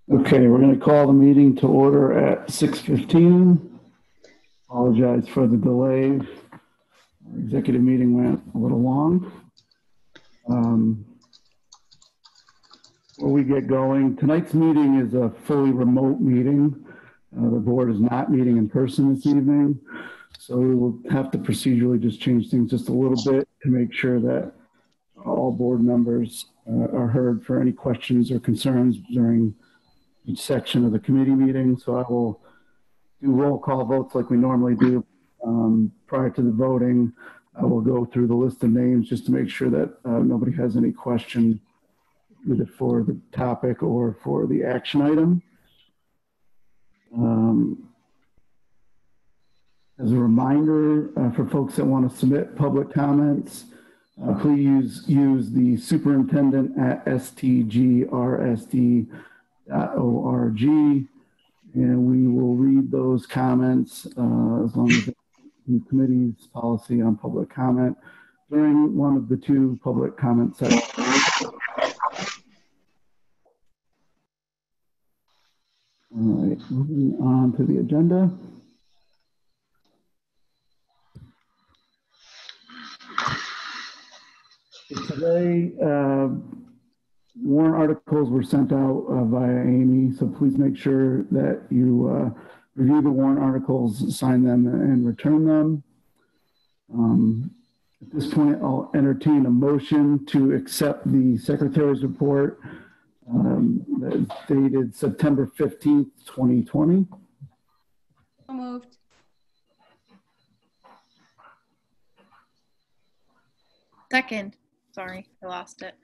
Okay, we're going to call the meeting to order at 6:15. Apologize for the delay. Our executive meeting went a little long. Before we get going, tonight's meeting is a fully remote meeting. The board is not meeting in person this evening, so we will have to procedurally just change things just a little bit to make sure that all board members are heard for any questions or concerns during each section of the committee meeting. So I will do roll call votes like we normally do. Prior to the voting, I will go through the list of names just to make sure that nobody has any question either for the topic or for the action item. As a reminder for folks that want to submit public comments, please use the superintendent at STGRSD.org, and we will read those comments as long as the committee's policy on public comment during one of the two public comment sessions. All right, moving on to the agenda. Today, warrant articles were sent out via Amy, so please make sure that you review the warrant articles, sign them, and return them. At this point, I'll entertain a motion to accept the Secretary's report that is dated September 15th, 2020. So moved. Second. Sorry, I lost it.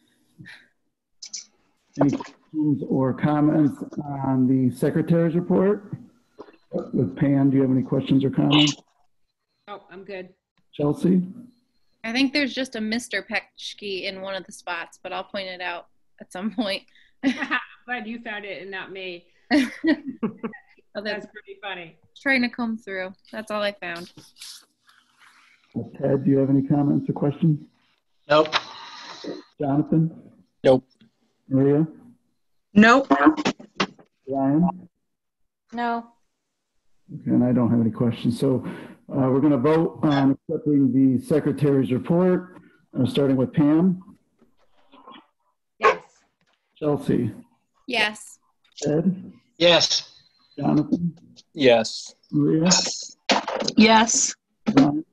Any questions or comments on the Secretary's report? With Pam, do you have any questions or comments? Oh, I'm good. Chelsea? I think there's just a Mr. Petchke in one of the spots, but I'll point it out at some point. Glad you found it and not me. Oh, That's pretty funny. Trying to come through. That's all I found. Ted, do you have any comments or questions? Nope. Jonathan? Nope. Maria? Nope. Ryan? No. Okay, and I don't have any questions. So we're going to vote on accepting the Secretary's report, starting with Pam. Yes. Chelsea? Yes. Ed? Yes. Jonathan? Yes. Maria? Yes. Ryan?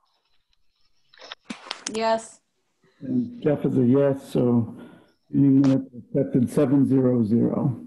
Yes. And Jeff is a yes, so meeting minutes accepted 7-0-0.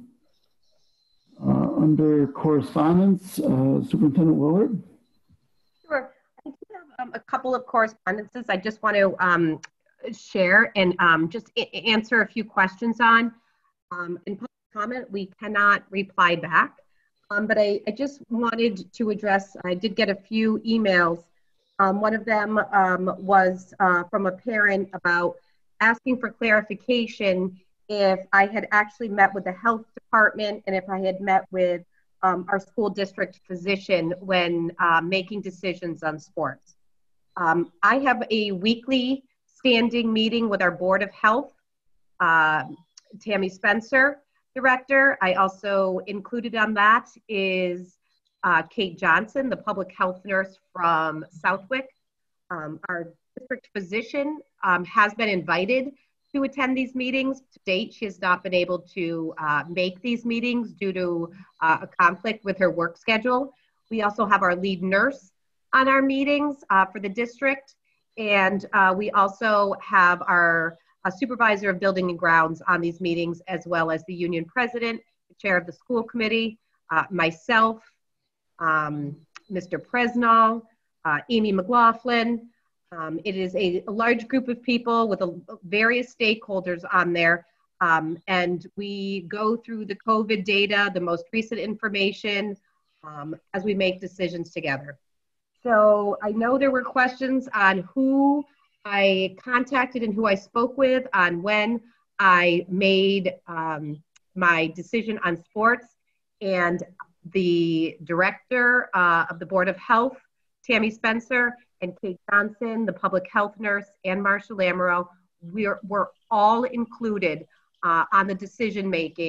Under correspondence, Superintendent Willard. Sure. I do have a couple of correspondences I just want to share and just answer a few questions on. In public comment, we cannot reply back, but I just wanted to address, I did get a few emails. One of them was from a parent about asking for clarification if I had actually met with the health department and if I had met with our school district physician when making decisions on sports. I have a weekly standing meeting with our Board of Health, Tammy Spencer, director. I also included on that is Kate Johnson, the public health nurse from Southwick. Our district physician has been invited to attend these meetings. To date, she has not been able to make these meetings due to a conflict with her work schedule. We also have our lead nurse on our meetings for the district. And we also have our supervisor of building and grounds on these meetings, as well as the union president, the chair of the school committee, myself, Mr. Presnall, Amy McLaughlin. It is a large group of people with various stakeholders on there. And we go through the COVID data, the most recent information, as we make decisions together. So I know there were questions on who I contacted and who I spoke with on when I made my decision on sports. And the director of the Board of Health, Tammy Spencer, and Kate Johnson, the public health nurse, and Marsha Lamoureux, we're all included on the decision making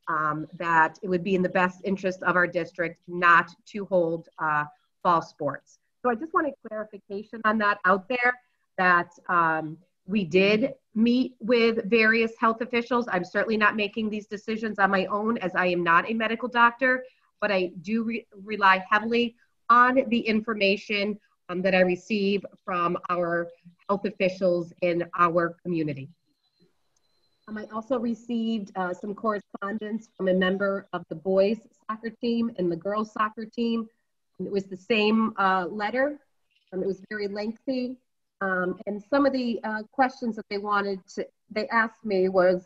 that it would be in the best interest of our district not to hold fall sports. So I just wanted clarification on that out there, that we did meet with various health officials. I'm certainly not making these decisions on my own, as I am not a medical doctor, but I do rely heavily on the information that I receive from our health officials in our community. I also received some correspondence from a member of the boys soccer team and the girls soccer team. And it was the same letter. It was very lengthy. And some of the questions that they asked me was,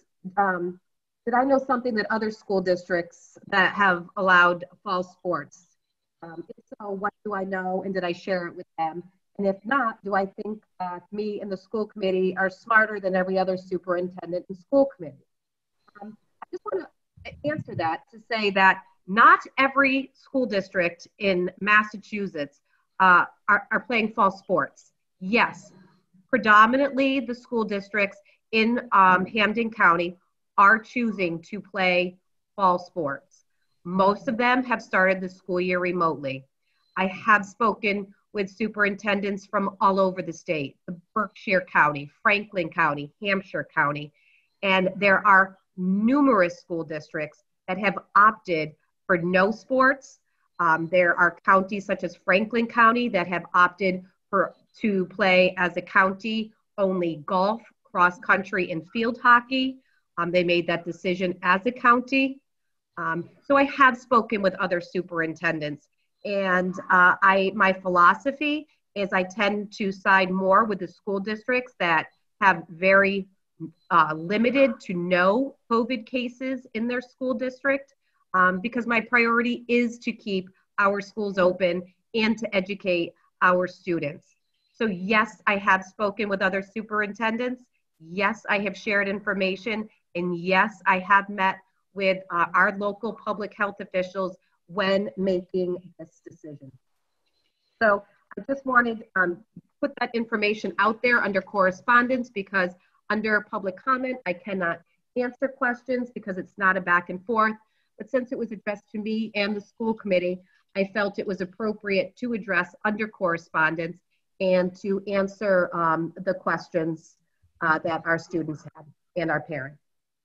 did I know something that other school districts that have allowed fall sports? If so, what do I know, and did I share it with them? And if not, do I think me and the school committee are smarter than every other superintendent and school committee? I just want to answer that to say that not every school district in Massachusetts are playing fall sports. Yes, predominantly the school districts in Hampden County are choosing to play fall sports. Most of them have started the school year remotely. I have spoken with superintendents from all over the state, Berkshire County, Franklin County, Hampshire County, and there are numerous school districts that have opted for no sports. There are counties such as Franklin County that have opted to play as a county only golf, cross country, and field hockey. They made that decision as a county. So I have spoken with other superintendents, and my philosophy is I tend to side more with the school districts that have very limited to no COVID cases in their school district, because my priority is to keep our schools open and to educate our students. So yes, I have spoken with other superintendents. Yes, I have shared information. And yes, I have met with our local public health officials when making this decision. So I just wanted to put that information out there under correspondence, because under public comment, I cannot answer questions because it's not a back and forth. But since it was addressed to me and the school committee, I felt it was appropriate to address under correspondence and to answer the questions that our students had and our parents.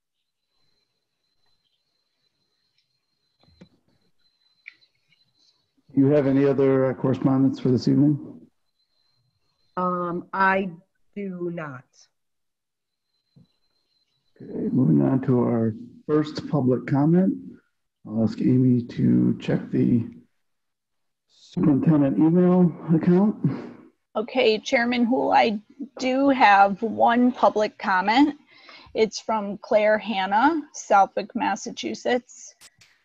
Do you have any other correspondence for this evening? I do not. Okay, moving on to our first public comment. I'll ask Amy to check the superintendent email account. Okay, Chairman Houle, I do have one public comment. It's from Claire Hanna, Southwick, Massachusetts.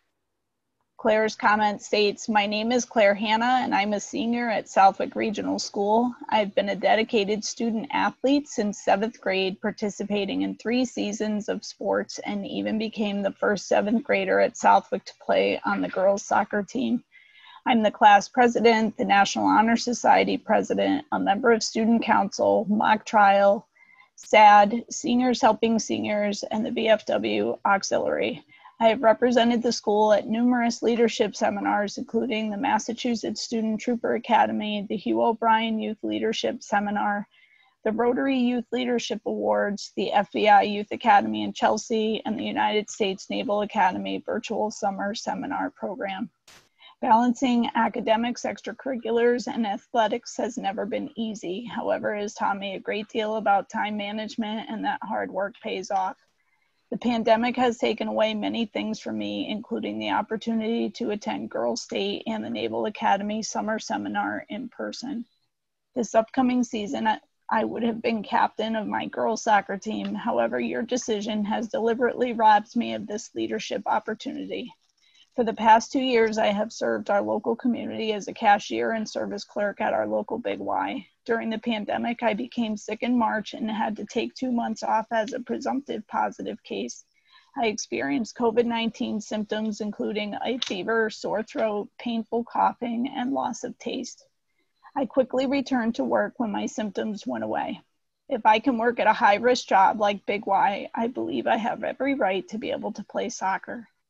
Claire's comment states, "My name is Claire Hanna and I'm a senior at Southwick Regional School. I've been a dedicated student athlete since 7th grade, participating in 3 seasons of sports, and even became the first 7th grader at Southwick to play on the girls soccer team. I'm the class president, the National Honor Society president, a member of student council, mock trial, SAD, Seniors Helping Seniors, and the VFW Auxiliary. I have represented the school at numerous leadership seminars, including the Massachusetts Student Trooper Academy, the Hugh O'Brien Youth Leadership Seminar, the Rotary Youth Leadership Awards, the FBI Youth Academy in Chelsea, and the United States Naval Academy Virtual Summer Seminar Program. Balancing academics, extracurriculars, and athletics has never been easy. However, it has taught me a great deal about time management and that hard work pays off. The pandemic has taken away many things from me, including the opportunity to attend Girls State and the Naval Academy Summer Seminar in person. This upcoming season, I would have been captain of my girls soccer team. However, your decision has deliberately robbed me of this leadership opportunity. For the past 2 years, I have served our local community as a cashier and service clerk at our local Big Y. During the pandemic, I became sick in March and had to take 2 months off as a presumptive positive case. I experienced COVID-19 symptoms, including a fever, sore throat, painful coughing, and loss of taste. I quickly returned to work when my symptoms went away. If I can work at a high-risk job like Big Y, I believe I have every right to be able to play soccer.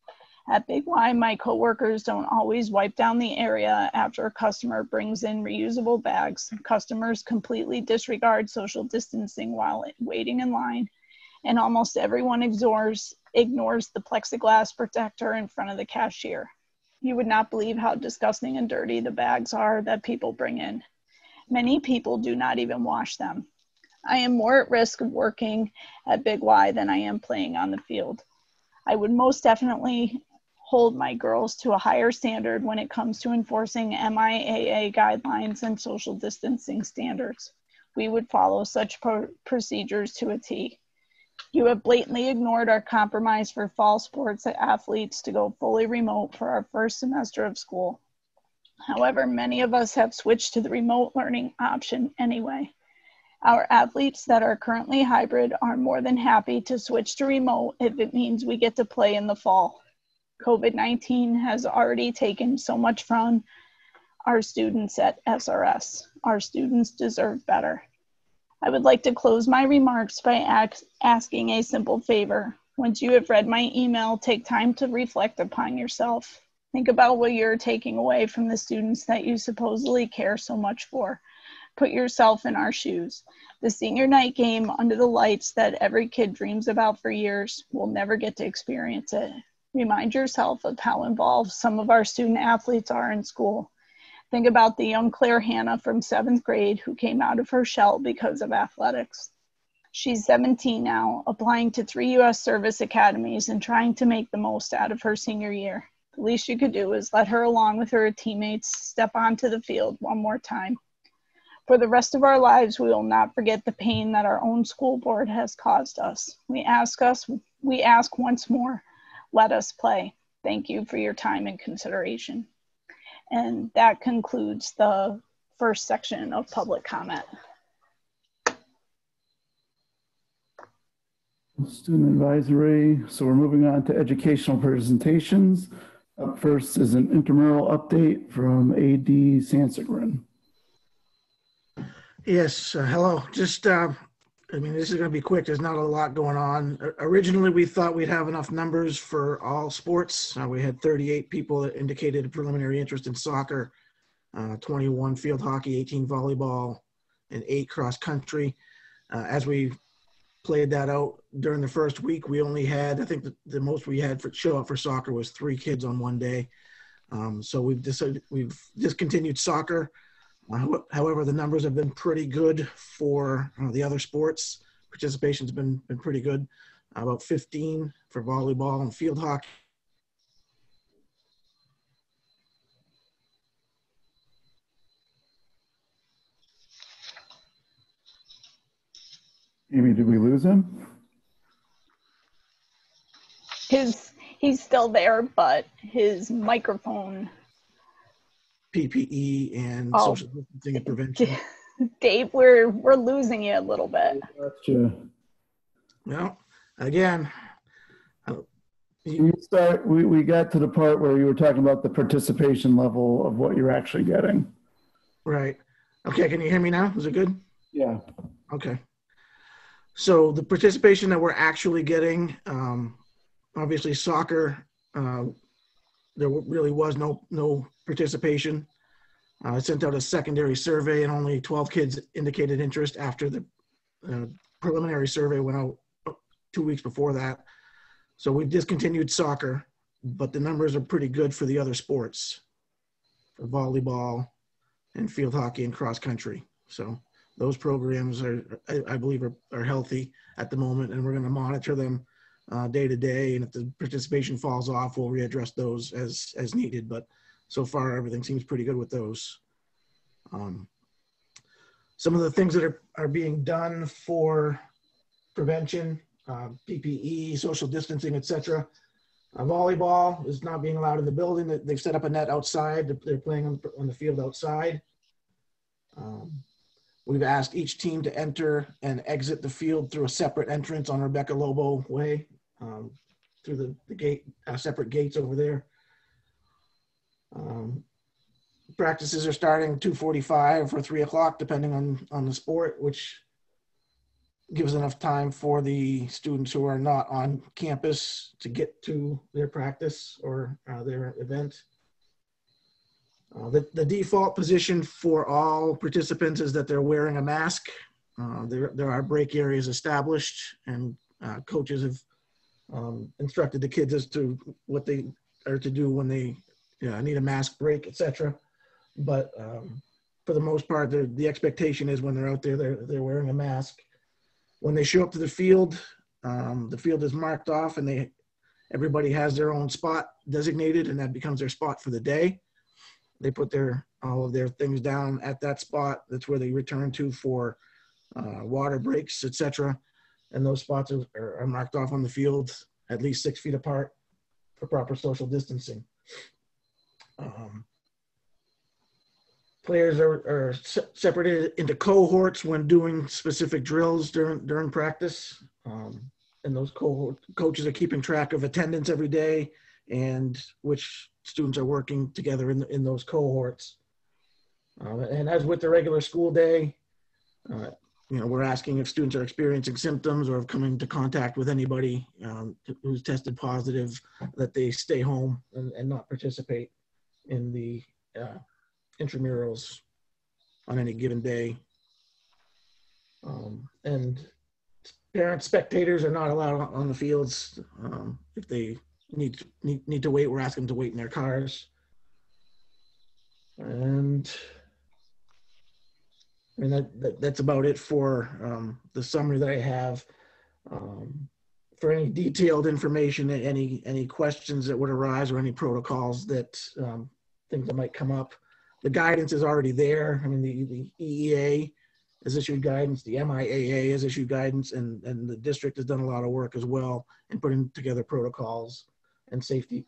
At Big Y, my coworkers don't always wipe down the area after a customer brings in reusable bags. Customers completely disregard social distancing while waiting in line, and almost everyone ignores the plexiglass protector in front of the cashier. You would not believe how disgusting and dirty the bags are that people bring in. Many people do not even wash them. I am more at risk of working at Big Y than I am playing on the field. I would most definitely hold my girls to a higher standard when it comes to enforcing MIAA guidelines and social distancing standards. We would follow such procedures to a T. You have blatantly ignored our compromise for fall sports athletes to go fully remote for our first semester of school. However, many of us have switched to the remote learning option anyway. Our athletes that are currently hybrid are more than happy to switch to remote if it means we get to play in the fall. COVID-19 has already taken so much from our students at SRS. Our students deserve better. I would like to close my remarks by asking a simple favor. Once you have read my email, take time to reflect upon yourself. Think about what you're taking away from the students that you supposedly care so much for. Put yourself in our shoes. The senior night game under the lights that every kid dreams about for years will never get to experience it. Remind yourself of how involved some of our student athletes are in school. Think about the young Claire Hannah from 7th grade who came out of her shell because of athletics. She's 17 now, applying to 3 U.S. service academies and trying to make the most out of her senior year. The least you could do is let her, along with her teammates, step onto the field one more time. For the rest of our lives, we will not forget the pain that our own school board has caused us. We ask once more, let us play. Thank you for your time and consideration. And that concludes the first section of public comment. Student advisory. So we're moving on to educational presentations. Up first is an intramural update from AD Sansegren. Yes, hello. Just, this is going to be quick. There's not a lot going on. Originally, we thought we'd have enough numbers for all sports. We had 38 people that indicated a preliminary interest in soccer, 21 field hockey, 18 volleyball, and 8 cross country. As we played that out during the first week, we only had, I think the most we had for show up for soccer was 3 kids on one day. So we've discontinued soccer. However, the numbers have been pretty good for the other sports. Participation's been pretty good. About 15 for volleyball and field hockey. Amy, did we lose him? He's still there, but his microphone. PPE and social distancing and prevention. Dave, we're losing you a little bit. Gotcha. Well, again, You start. We got to the part where you were talking about the participation level of what you're actually getting. Right. Okay, can you hear me now? Is it good? Yeah. Okay. So the participation that we're actually getting, obviously soccer, there really was no participation. I sent out a secondary survey and only 12 kids indicated interest after the preliminary survey went out 2 weeks before that. So we've discontinued soccer, but the numbers are pretty good for the other sports, for volleyball and field hockey and cross country. So those programs I believe are healthy at the moment, and we're going to monitor them day to day. And if the participation falls off, we'll readdress those as needed. But so far, everything seems pretty good with those. Some of the things that are being done for prevention, PPE, social distancing, etc. Volleyball is not being allowed in the building. They've set up a net outside. They're playing on the field outside. We've asked each team to enter and exit the field through a separate entrance on Rebecca Lobo Way, through the gate, separate gates over there. Practices are starting 2:45 or 3 o'clock, depending on the sport, which gives enough time for the students who are not on campus to get to their practice or their event. The default position for all participants is that they're wearing a mask. There are break areas established, and coaches have instructed the kids as to what they are to do when they need a mask break, etc. But for the most part, the expectation is when they're out there, they're wearing a mask. When they show up to the field is marked off, and everybody has their own spot designated, and that becomes their spot for the day. They put all of their things down at that spot. That's where they return to for water breaks, etc. And those spots are marked off on the field at least 6 feet apart for proper social distancing. Players are separated into cohorts when doing specific drills during practice. And those coaches are keeping track of attendance every day and which students are working together in those cohorts. And as with the regular school day, we're asking if students are experiencing symptoms or have come into contact with anybody who's tested positive, that they stay home and not participate in the intramurals on any given day. And parents, spectators are not allowed on the fields. If they need to wait, we're asking them to wait in their cars. And I mean, that's about it for the summary that I have. For any detailed information, any questions that would arise or any protocols that things that might come up, the guidance is already there. I mean, the EEA has issued guidance, the MIAA has issued guidance, and the district has done a lot of work as well in putting together protocols and safety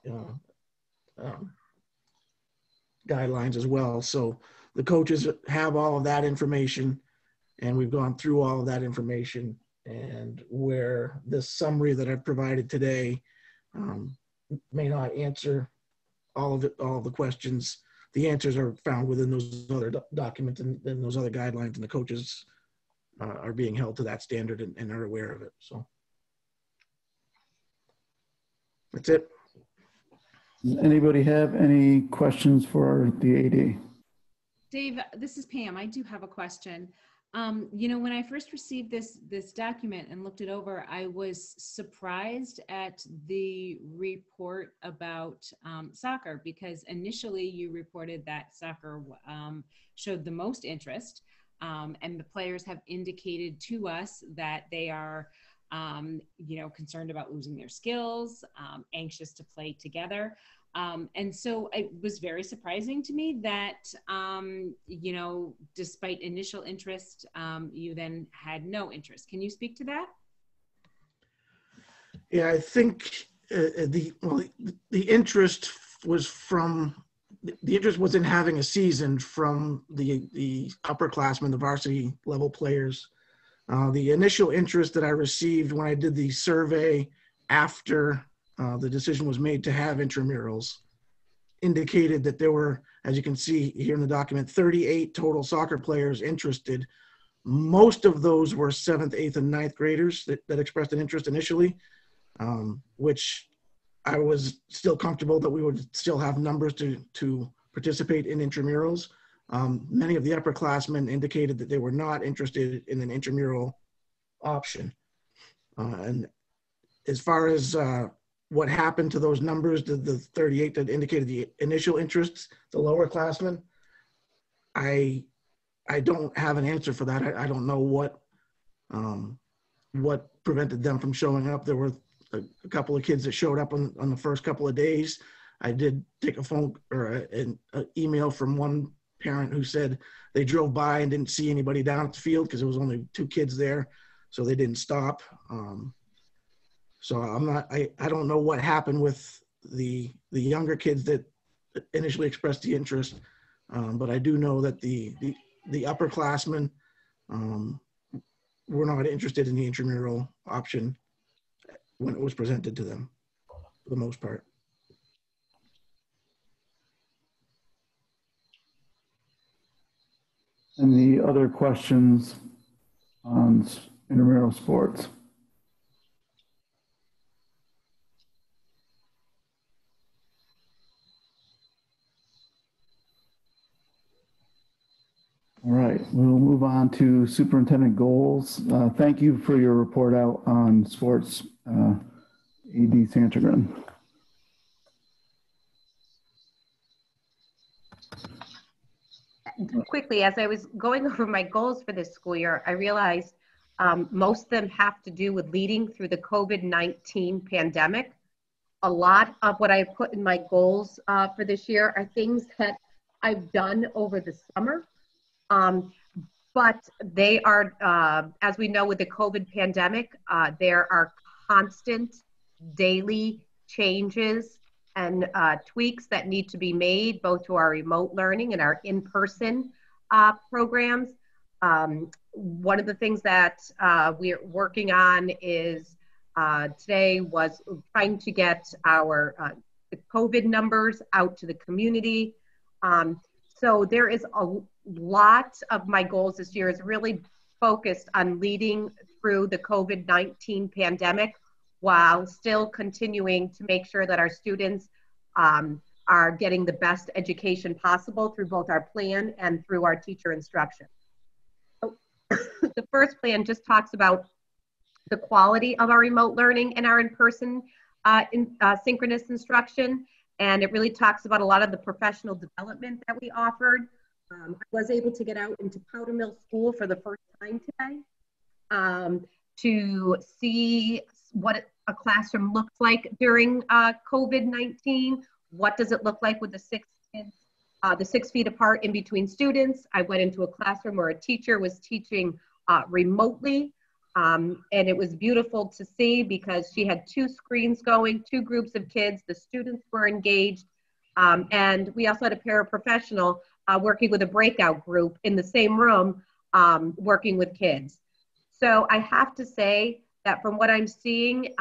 guidelines as well. So the coaches have all of that information, and we've gone through all of that information. And where this summary that I've provided today may not answer all of the questions, the answers are found within those other documents and those other guidelines, and the coaches are being held to that standard and are aware of it. So that's it. Does anybody have any questions for the AD? Dave, this is Pam. I do have a question. When I first received this document and looked it over, I was surprised at the report about soccer, because initially you reported that soccer showed the most interest, and the players have indicated to us that they are concerned about losing their skills, anxious to play together. And so it was very surprising to me that, despite initial interest, you then had no interest. Can you speak to that? Yeah, I think the interest was in having a season from the upperclassmen, the varsity level players. The initial interest that I received when I did the survey after the decision was made to have intramurals indicated that there were, as you can see here in the document, 38 total soccer players interested. Most of those were 7th, 8th, and 9th graders that expressed an interest initially, which I was still comfortable that we would still have numbers to participate in intramurals. Many of the upperclassmen indicated that they were not interested in an intramural option. And as far as what happened to those numbers, the 38 that indicated the initial interests, the lower classmen, I don't have an answer for that. I don't know what prevented them from showing up. There were a couple of kids that showed up on the first couple of days. I did take a phone or an email from one parent who said they drove by and didn't see anybody down at the field because there was only 2 kids there, so they didn't stop. So I don't know what happened with the younger kids that initially expressed the interest, but I do know that the upperclassmen were not interested in the intramural option when it was presented to them, for the most part. And the other questions on intramural sports. All right, we'll move on to superintendent goals. Thank you for your report out on sports, AD Santagrin. Quickly, as I was going over my goals for this school year, I realized most of them have to do with leading through the COVID-19 pandemic. A lot of what I put in my goals for this year are things that I've done over the summer. But they are, as we know with the COVID pandemic, there are constant daily changes and tweaks that need to be made both to our remote learning and our in-person programs. One of the things that we're working on is today was trying to get our the COVID numbers out to the community. So there is a lot of my goals this year is really focused on leading through the COVID-19 pandemic while still continuing to make sure that our students are getting the best education possible through both our plan and through our teacher instruction. So the first plan just talks about the quality of our remote learning and our in-person synchronous instruction. And it really talks about a lot of the professional development that we offered. I was able to get out into Powder Mill School for the first time today to see what a classroom looks like during COVID-19. What does it look like with the 6 kids, the 6 feet apart in between students? I went into a classroom where a teacher was teaching remotely. And it was beautiful to see because she had 2 screens going, 2 groups of kids, the students were engaged. And we also had a paraprofessional working with a breakout group in the same room, working with kids. So I have to say that from what I'm seeing,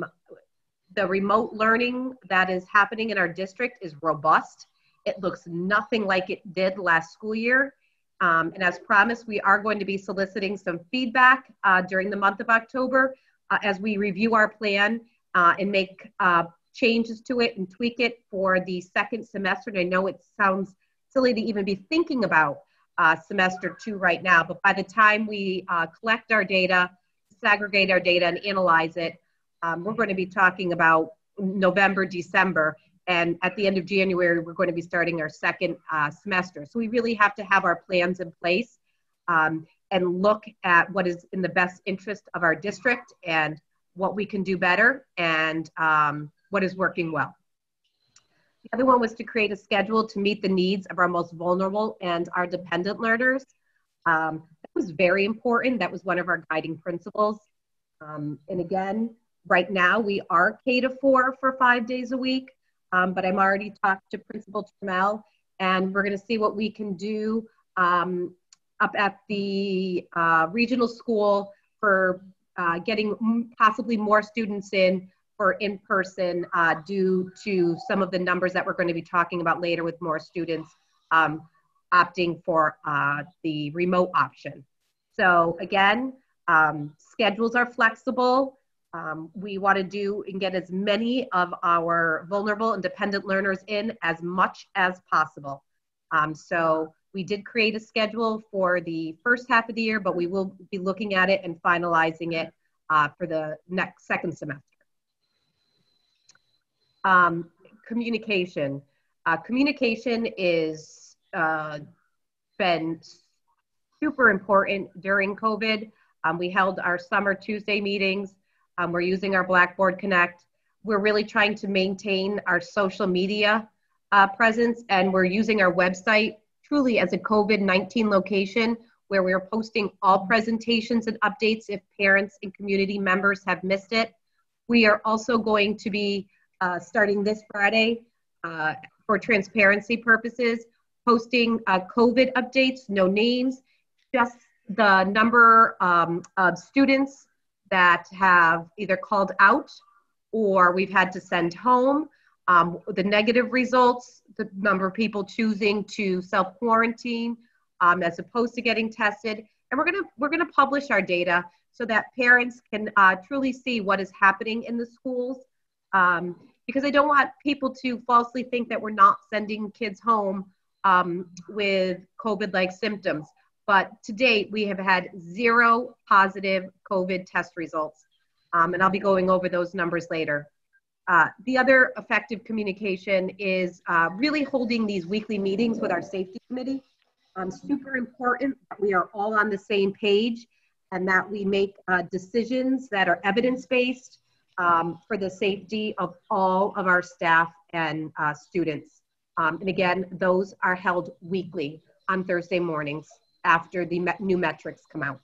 the remote learning that is happening in our district is robust. It looks nothing like it did last school year. And as promised, we are going to be soliciting some feedback during the month of October as we review our plan and make changes to it and tweak it for the second semester. And I know it sounds silly to even be thinking about semester 2 right now, but by the time we collect our data, segregate our data and analyze it, we're going to be talking about November, December. And at the end of January, we're going to be starting our second semester. So we really have to have our plans in place and look at what is in the best interest of our district and what we can do better and what is working well. The other one was to create a schedule to meet the needs of our most vulnerable and our dependent learners. That was very important. That was one of our guiding principles. And again, right now we are K-4 for 5 days a week. But I'm already talked to Principal Trammell, and we're going to see what we can do up at the regional school for getting possibly more students for in-person due to some of the numbers that we're going to be talking about later with more students opting for the remote option. So again, schedules are flexible. We want to do and get as many of our vulnerable and dependent learners in as much as possible. So we did create a schedule for the first half of the year, but we will be looking at it and finalizing it for the second semester. Communication. Communication is been super important during COVID. We held our summer Tuesday meetings. We're using our Blackboard Connect. We're really trying to maintain our social media presence, and we're using our website truly as a COVID-19 location where we're posting all presentations and updates if parents and community members have missed it. We are also going to be starting this Friday for transparency purposes, posting COVID updates, no names, just the number of students that have either called out or we've had to send home, the negative results, the number of people choosing to self-quarantine as opposed to getting tested. And we're gonna publish our data so that parents can truly see what is happening in the schools. Because I don't want people to falsely think that we're not sending kids home with COVID-like symptoms. But to date, we have had 0 positive COVID test results. And I'll be going over those numbers later. The other effective communication is really holding these weekly meetings with our safety committee. Super important that we are all on the same page and that we make decisions that are evidence-based for the safety of all of our staff and students. And again, those are held weekly on Thursday mornings after the new metrics come out.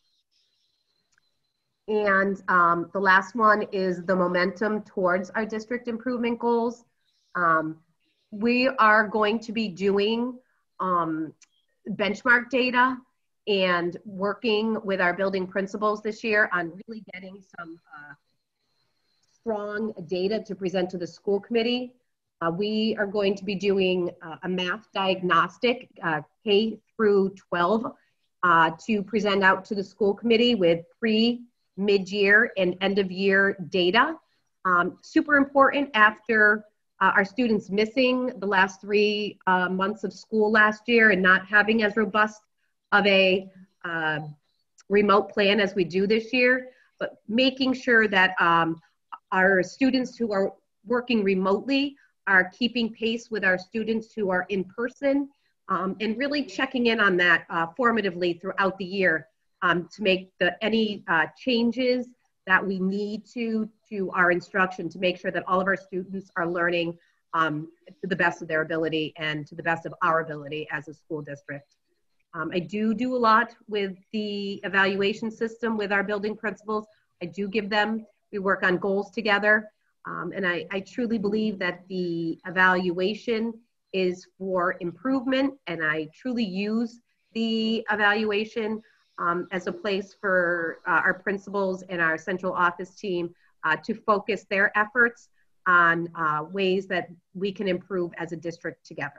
And the last one is the momentum towards our district improvement goals. We are going to be doing benchmark data and working with our building principals this year on really getting some strong data to present to the school committee. We are going to be doing a math diagnostic K through 12 to present out to the school committee with mid-year and end-of-year data. Super important after our students missing the last 3 months of school last year and not having as robust of a remote plan as we do this year, but making sure that our students who are working remotely are keeping pace with our students who are in person, and really checking in on that formatively throughout the year to make any changes that we need to our instruction to make sure that all of our students are learning to the best of their ability and to the best of our ability as a school district. I do a lot with the evaluation system with our building principals. We work on goals together. And I truly believe that the evaluation is for improvement, and I truly use the evaluation as a place for our principals and our central office team to focus their efforts on ways that we can improve as a district together.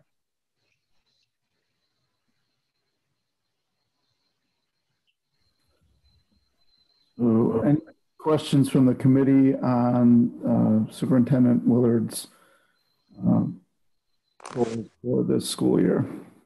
So, any questions from the committee on Superintendent Willard's goals for this school year?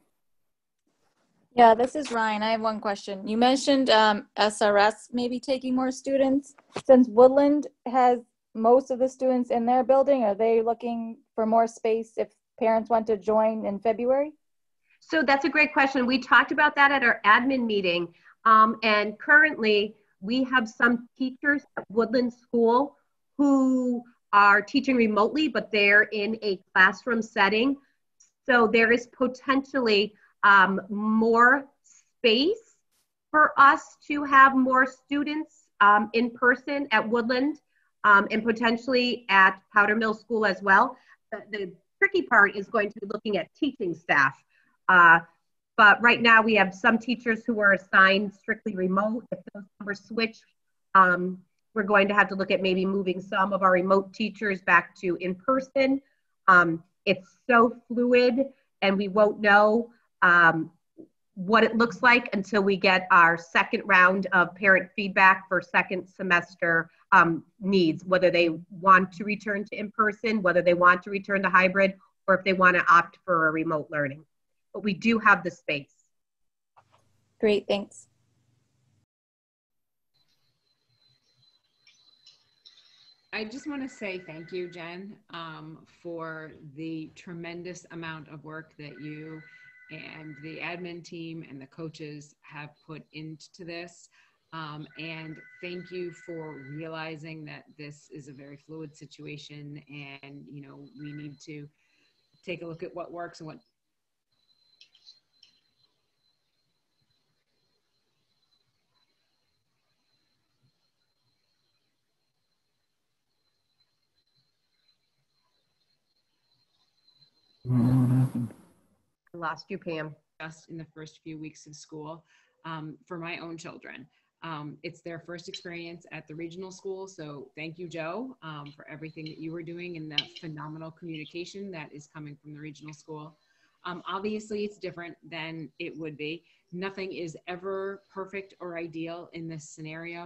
Yeah, this is Ryan. I have one question. You mentioned SRS maybe taking more students. Since Woodland has most of the students in their building, are they looking for more space if parents want to join in February? So that's a great question. We talked about that at our admin meeting. And currently, we have some teachers at Woodland School who are teaching remotely, but they're in a classroom setting. So there is potentially more space for us to have more students in person at Woodland and potentially at Powder Mill School as well. The tricky part is going to be looking at teaching staff. But right now we have some teachers who are assigned strictly remote. If those numbers switch, we're going to have to look at maybe moving some of our remote teachers back to in person. It's so fluid and we won't know what it looks like until we get our second round of parent feedback for second semester needs, whether they want to return to in person, whether they want to return to hybrid, or if they want to opt for a remote learning. But we do have the space. Great, thanks. I just want to say thank you, Jen, for the tremendous amount of work that you and the admin team and the coaches have put into this. And thank you for realizing that this is a very fluid situation and, you know, we need to take a look at what works and what I lost you, Pam. just in the first few weeks of school for my own children. It's their first experience at the regional school. So thank you, Joe, for everything that you were doing and that phenomenal communication that is coming from the regional school. Obviously, it's different than it would be. Nothing is ever perfect or ideal in this scenario.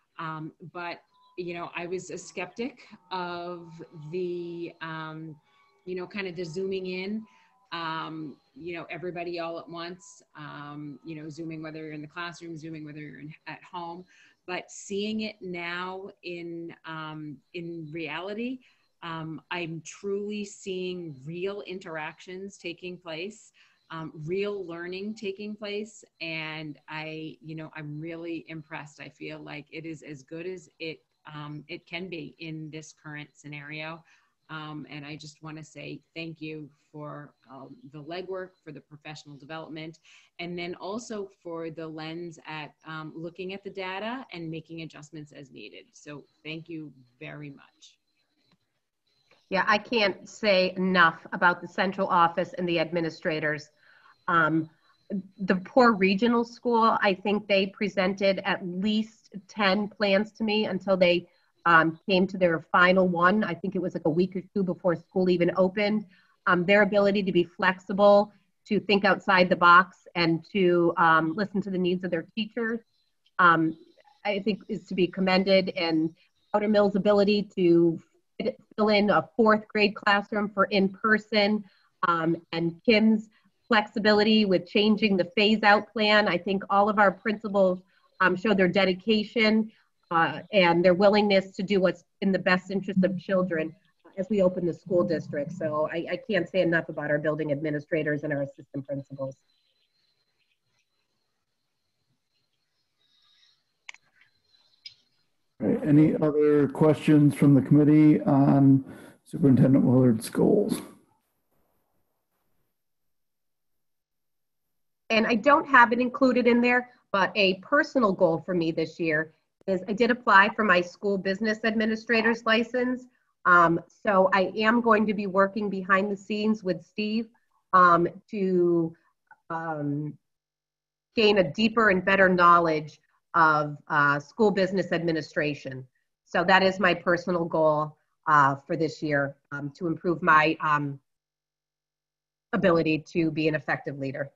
But, you know, I was a skeptic of the, you know, kind of the zooming in, you know, everybody all at once, you know, zooming, whether you're in the classroom, zooming, whether you're at home, but seeing it now in reality, I'm truly seeing real interactions taking place, real learning taking place. And you know, I'm really impressed. I feel like it is as good as it can be in this current scenario. And I just want to say thank you for the legwork, for the professional development, and then also for the lens at looking at the data and making adjustments as needed. So thank you very much. Yeah, I can't say enough about the central office and the administrators. The poor regional school, I think they presented at least 10 plans to me until they came to their final one. I think it was like a week or two before school even opened. Their ability to be flexible, to think outside the box, and to listen to the needs of their teachers, I think is to be commended. And Powder Mill's ability to fill in a 4th grade classroom for in-person, and Kim's flexibility with changing the phase-out plan. I think all of our principals showed their dedication and their willingness to do what's in the best interest of children as we open the school district. So I can't say enough about our building administrators and our assistant principals. All right, any other questions from the committee on Superintendent Willard's goals? And I don't have it included in there, but a personal goal for me this year is I did apply for my school business administrator's license. So I am going to be working behind the scenes with Steve to gain a deeper and better knowledge of school business administration. So that is my personal goal for this year, to improve my ability to be an effective leader.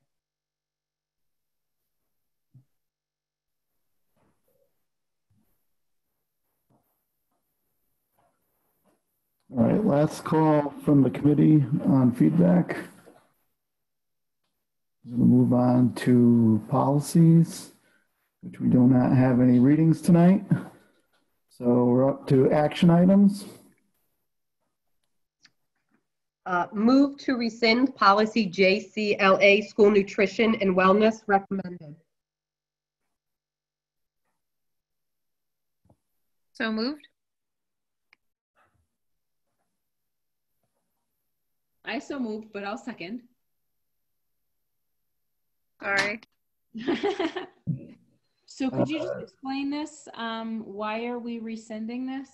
All right, last call from the committee on feedback. We're going to move on to policies, which we do not have any readings tonight. So we're up to action items. Move to rescind policy JCLA, school nutrition and wellness, recommended. So moved. I so moved, but I'll second. Sorry. So could you just explain this? Why are we rescinding this?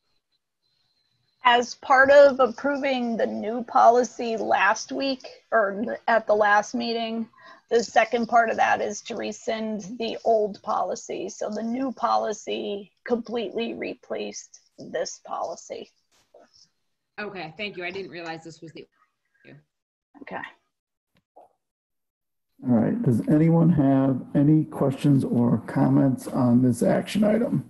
As part of approving the new policy last week, or at the last meeting, the second part of that is to rescind the old policy. So the new policy completely replaced this policy. Okay, thank you. I didn't realize this was the. Okay. All right, does anyone have any questions or comments on this action item?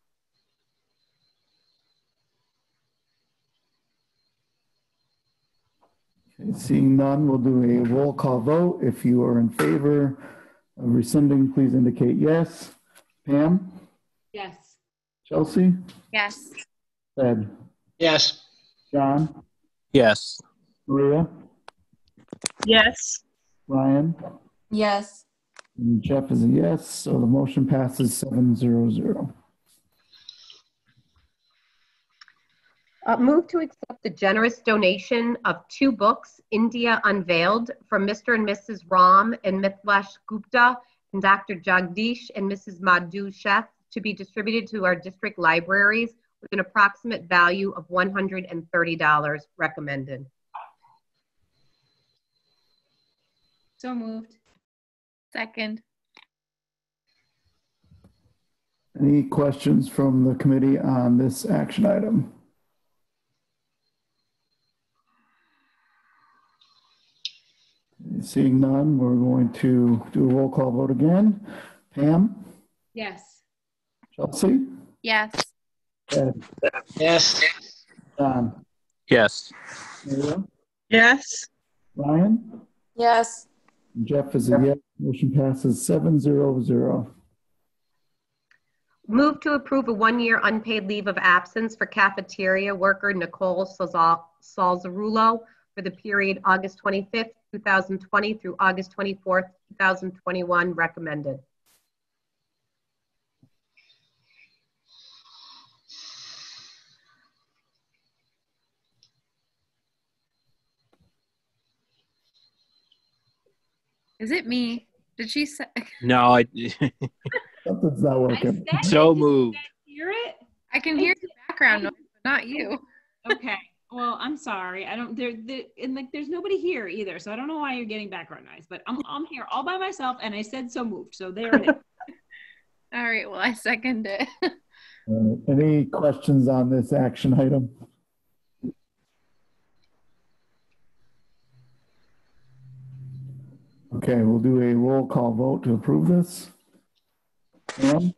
Okay, seeing none, we'll do a roll call vote. If you are in favor of rescinding, please indicate yes. Pam? Yes. Chelsea? Yes. Ed? Yes. John? Yes. Maria? Yes. Ryan? Yes. And Jeff is a yes, so the motion passes 7-0-0. Move to accept the generous donation of 2 books, India Unveiled, from Mr. and Mrs. Ram and Mithlash Gupta and Dr. Jagdish and Mrs. Madhu Sheth, to be distributed to our district libraries with an approximate value of $130, recommended. So moved. Second. Any questions from the committee on this action item? Seeing none, we're going to do a roll call vote again. Pam? Yes. Chelsea? Yes. Ed, Yes. John, Yes. Maria, Yes. Ryan, Yes. Jeff is a yes. Motion passes 700. Move to approve a one-year unpaid leave of absence for cafeteria worker Nicole Salzarulo for the period August 25th, 2020 through August 24th, 2021, recommended. Is it me? Did she say? No, I Something's not I working. said so it. Did you moved. guys hear it? I can hear the background noise, but not you. Okay. Well, I'm sorry. I don't. And like, there's nobody here either, so I don't know why you're getting background noise. But I'm here all by myself, and I said so moved. So there it is. All right. Well, I second it. Any questions on this action item? Okay, we'll do a roll call vote to approve this. Pam?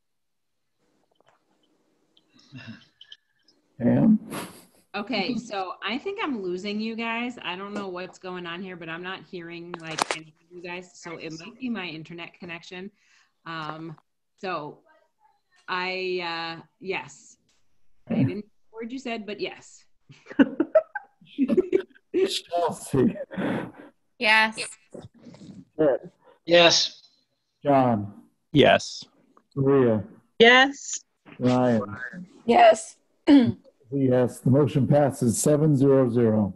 Pam? Okay, so I think I'm losing you guys. I don't know what's going on here, but I'm not hearing like any of you guys. So it might be my internet connection. So yes. I didn't hear a word you said, but yes. Chelsea? Yes. Ed? Yes. John? Yes. Maria? Yes. Ryan? Yes. Yes, the motion passes 700.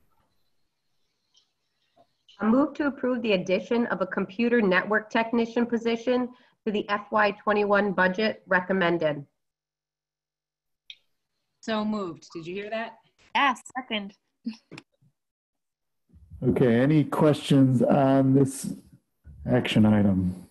I move to approve the addition of a computer network technician position to the FY21 budget, recommended. So moved. Did you hear that? Yes. Second. Okay, any questions on this action item?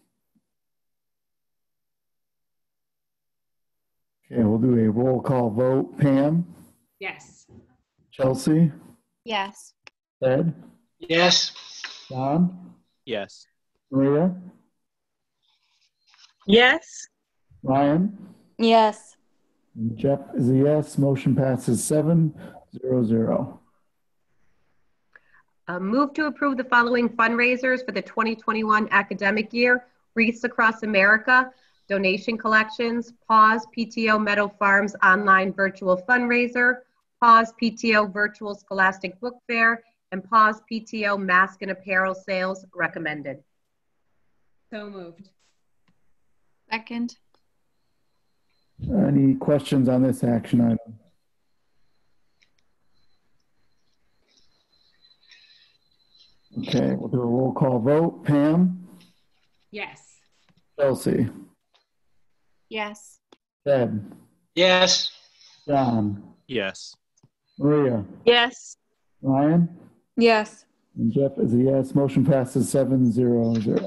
Okay, we'll do a roll call vote. Pam? Yes. Chelsea? Yes. Ed? Yes. John? Yes. Maria? Yes. Ryan? Yes. And Jeff is a yes. Motion passes 700. Move to approve the following fundraisers for the 2021 academic year: Wreaths Across America, donation collections, Pause PTO Meadow Farms online virtual fundraiser, Pause PTO virtual scholastic book fair, and Pause PTO mask and apparel sales, recommended. So moved. Second. Any questions on this action item? Okay, we'll do a roll call vote. Pam? Yes. Chelsea? Yes. Ed? Yes. John? Yes. Maria? Yes. Ryan? Yes. And Jeff is a yes. Motion passes 700.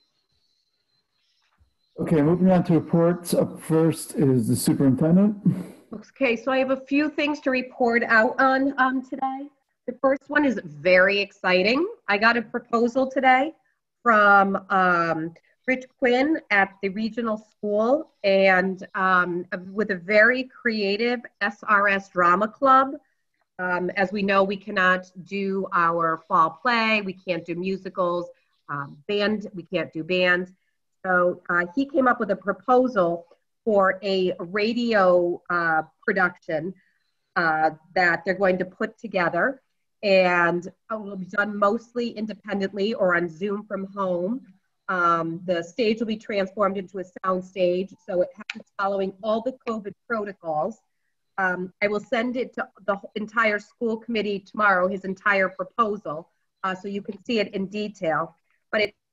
Okay, moving on to reports. Up first is the superintendent. Okay, so I have a few things to report out on today. The first one is very exciting. I got a proposal today from Rich Quinn at the regional school, and with a very creative SRS drama club. As we know, we cannot do our fall play, we can't do musicals, band, we can't do bands. So he came up with a proposal for a radio production that they're going to put together, and it will be done mostly independently or on Zoom from home. The stage will be transformed into a sound stage, so it happens following all the COVID protocols. I will send it to the entire school committee tomorrow, his entire proposal, so you can see it in detail. But it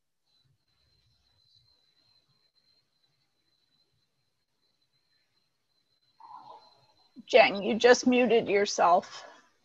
Jen, you just muted yourself.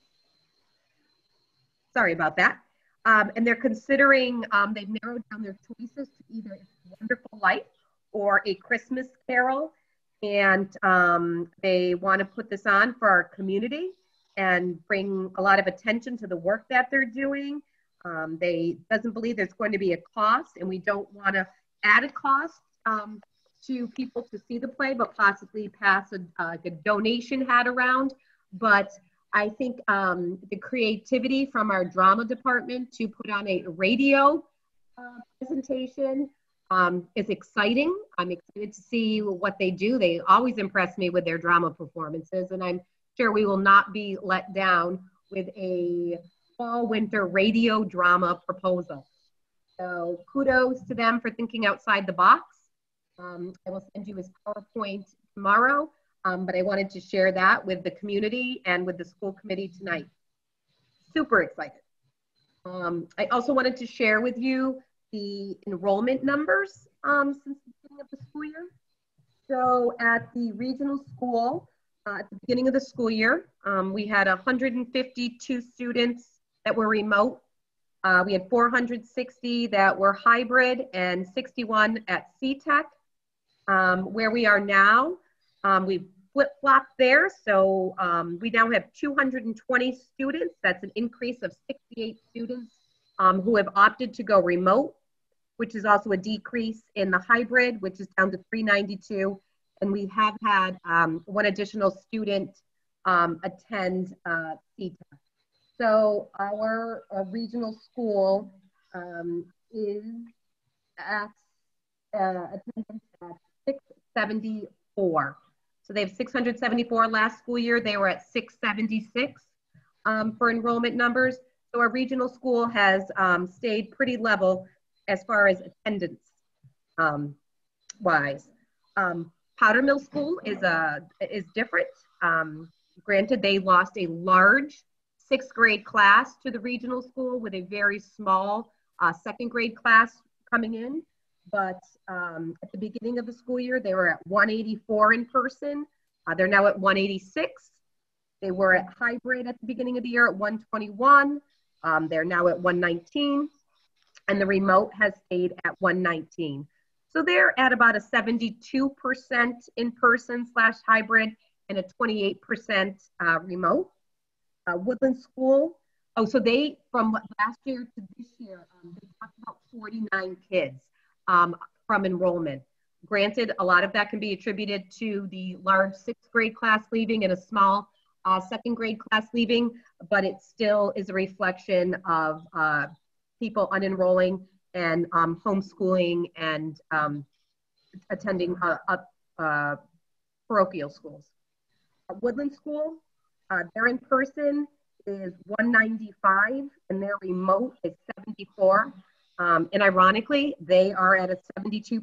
Sorry about that. And they're considering, they've narrowed down their choices to either It's a Wonderful Life or A Christmas Carol. And they want to put this on for our community and bring a lot of attention to the work that they're doing. They doesn't believe there's going to be a cost, and we don't want to add a cost to people to see the play, but possibly pass a donation hat around. But I think the creativity from our drama department to put on a radio presentation is exciting. I'm excited to see what they do. They always impress me with their drama performances, and I'm sure we will not be let down with a fall winter radio drama proposal. So kudos to them for thinking outside the box. I will send you his PowerPoint tomorrow, but I wanted to share that with the community and with the school committee tonight. Super excited. I also wanted to share with you the enrollment numbers since the beginning of the school year. So at the regional school, at the beginning of the school year, we had 152 students that were remote. We had 460 that were hybrid and 61 at CTEC. Where we are now, we flip-flopped there. So we now have 220 students. That's an increase of 68 students who have opted to go remote, which is also a decrease in the hybrid, which is down to 392. And we have had one additional student attend CTEC. So our regional school is at attendance at 674. So they have 674 last school year. They were at 676 for enrollment numbers. So our regional school has stayed pretty level as far as attendance wise. Powder Mill School is different. Granted, they lost a large 6th grade class to the regional school with a very small 2nd grade class coming in. But at the beginning of the school year, they were at 184 in person. They're now at 186. They were at hybrid at the beginning of the year at 121. They're now at 119. And the remote has stayed at 119. So they're at about a 72% in person / hybrid and a 28% remote. Woodland School, so they, from last year to this year, they talked about 49 kids from enrollment. Granted, a lot of that can be attributed to the large 6th grade class leaving and a small 2nd grade class leaving, but it still is a reflection of people unenrolling and homeschooling and attending parochial schools. Woodland School, their in person is 195 and their remote is 74. And ironically, they are at a 72%,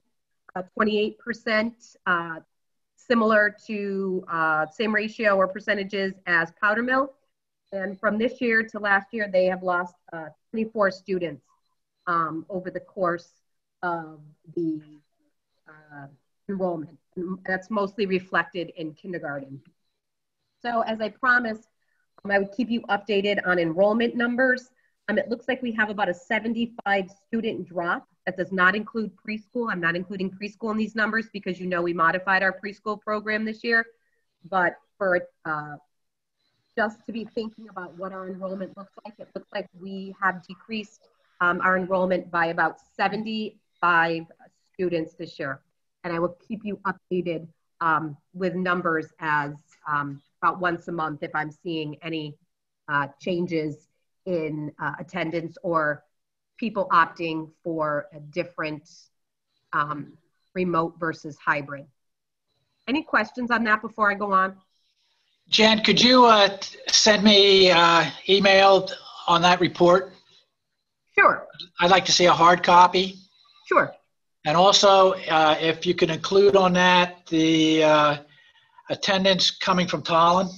28%, similar to same ratio or percentages as Powder Mill. And from this year to last year, they have lost 24 students over the course of the enrollment. And that's mostly reflected in kindergarten. So as I promised, I would keep you updated on enrollment numbers. It looks like we have about a 75 student drop. That does not include preschool. I'm not including preschool in these numbers because you know we modified our preschool program this year. But for just to be thinking about what our enrollment looks like, it looks like we have decreased our enrollment by about 75 students this year. And I will keep you updated with numbers as about once a month if I'm seeing any changes in attendance or people opting for a different remote versus hybrid. Any questions on that before I go on? Jen, could you send me email on that report? Sure. I'd like to see a hard copy. Sure. And also, if you can include on that the attendance coming from Tallinn.